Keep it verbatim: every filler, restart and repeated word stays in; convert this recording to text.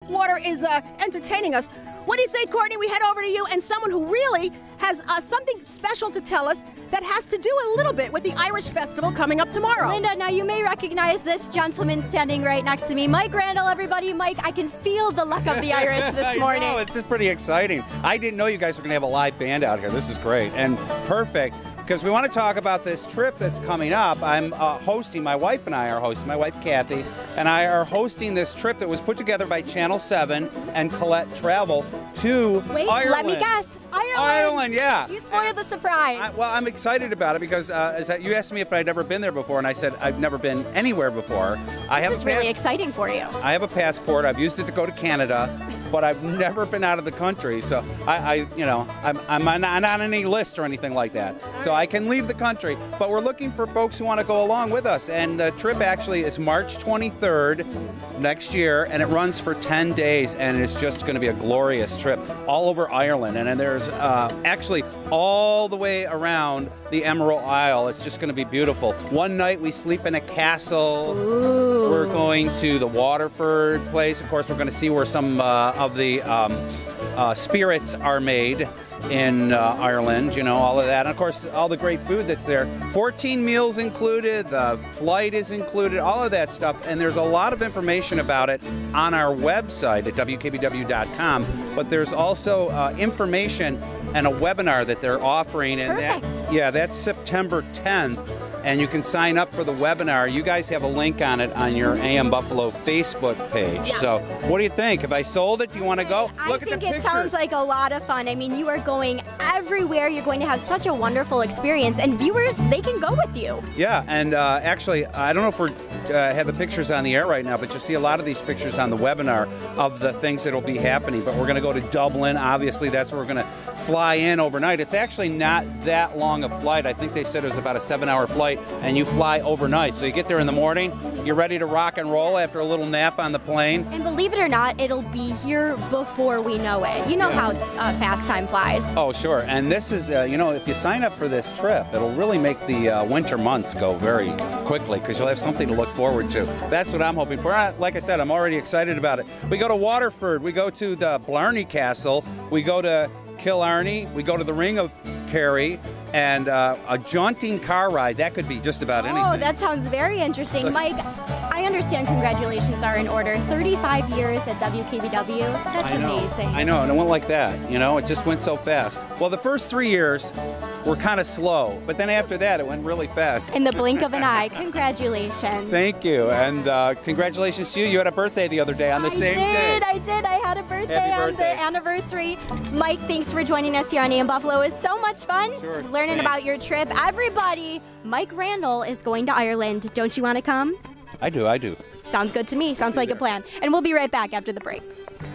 water is uh, entertaining us, what do you say, Courtney? We head over to you and someone who really has uh, something special to tell us that has to do a little bit with the Irish Festival coming up tomorrow. Linda, now you may recognize this gentleman standing right next to me. Mike Randall, everybody. Mike, I can feel the luck of the Irish this morning. I know, it's just pretty exciting. I didn't know you guys were going to have a live band out here. This is great and perfect. Because we want to talk about this trip that's coming up. I'm uh, hosting, my wife and I are hosting, my wife Kathy and I are hosting this trip that was put together by Channel seven and Colette Travel to Wait, Ireland. let me guess. Ireland. Ireland, yeah. You spoiled the surprise. I, well, I'm excited about it because uh, as that you asked me if I'd ever been there before, and I said I've never been anywhere before. I have this is really exciting for you. I have a passport. I've used it to go to Canada, but I've never been out of the country. So I, I you know, I'm, I'm not on any list or anything like that. So I can leave the country. But we're looking for folks who want to go along with us. And the trip actually is March twenty-third next year, and it runs for ten days, and it's just going to be a glorious trip all over Ireland. And, and there's uh, actually all the way around the Emerald Isle. It's just going to be beautiful. One night we sleep in a castle. Ooh. We're going to the Waterford place. Of course, we're going to see where some uh, of the um, uh, spirits are made in uh, Ireland, you know, all of that. And of course, all the great food that's there. fourteen meals included, the flight is included, all of that stuff. And there's a lot of information about it on our website at W K B W dot com. But there's also uh, information and a webinar that they're offering. And Perfect. That, yeah, that's September tenth. And you can sign up for the webinar. You guys have a link on it on your A M Buffalo Facebook page. Yeah. So what do you think? Have I sold it? Do you want to go? I Look think at the it pictures. sounds like a lot of fun. I mean, you are going everywhere. You're going to have such a wonderful experience. And viewers, they can go with you. Yeah, and uh, actually, I don't know if we uh, have the pictures on the air right now, but you'll see a lot of these pictures on the webinar of the things that will be happening. But we're going to go to Dublin. Obviously, that's where we're going to fly in overnight. It's actually not that long a flight. I think they said it was about a seven-hour flight, and you fly overnight. So you get there in the morning, you're ready to rock and roll after a little nap on the plane. And believe it or not, it'll be here before we know it. You know Yeah. how uh, fast time flies. Oh, sure. And this is, uh, you know, if you sign up for this trip, it'll really make the uh, winter months go very quickly because you'll have something to look forward to. That's what I'm hoping for. Uh, Like I said, I'm already excited about it. We go to Waterford. We go to the Blarney Castle. We go to Killarney. We go to the Ring of Kerry. And uh, a jaunting car ride. That could be just about anything. Oh, that sounds very interesting. Mike, I understand congratulations are in order. thirty-five years at W K B W. That's I know, amazing. I know, and it went like that. You know, it just went so fast. Well, the first three years were kind of slow, but then after that, it went really fast. In the blink of an eye. Congratulations. Thank you, and uh, congratulations to you. You had a birthday the other day on the I same did, day. I did. I had a birthday Happy on birthday. the anniversary. Mike, thanks for joining us here on A M Buffalo. It was so much fun Sure, learning thanks. about your trip. Everybody, Mike Randall is going to Ireland. Don't you want to come? I do, I do. Sounds good to me. Sounds like a plan. And we'll be right back after the break.